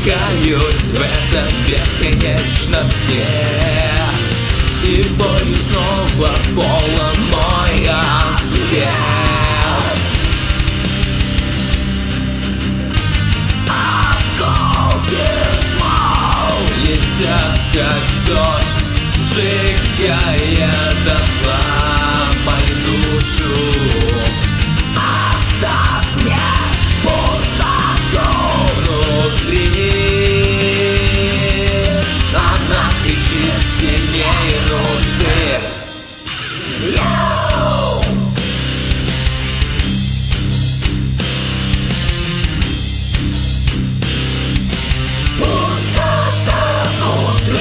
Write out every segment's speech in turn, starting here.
задыхаюсь в этом бесконечном сне, и болью снова полон мой ответ. Осколки смол летят как дождь, сжигая дотла мою душу. Оставь мне пустоту внутри, она кричит сильнее нужды. Пустота внутри.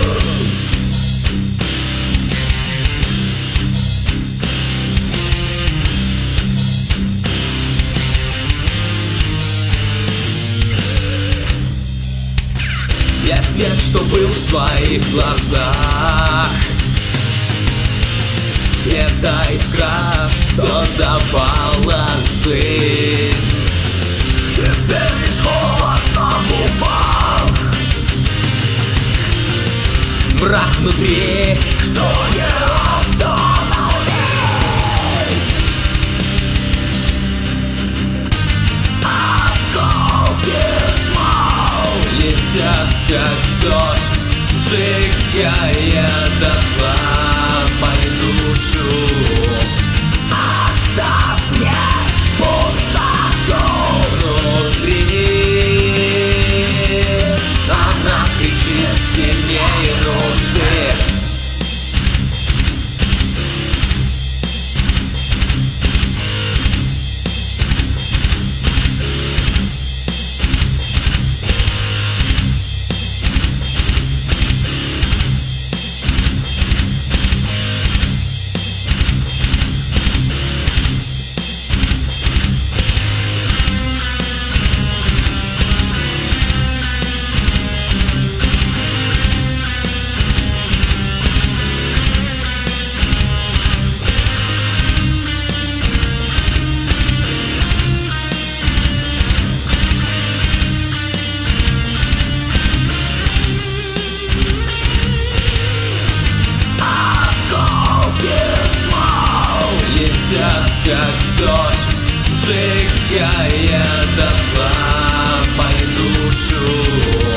Я свет, что был в твоих глазах, это искра, что давала жизнь. Теперь лишь холод на губах, мрак внутри, что не остановить. Осколки смол летят как дождь, сжигая дотла мою душу. Оставь мне пустоту внутри, она кричит сильнее нужды. Летят как дождь, сжигая дотла мою душу.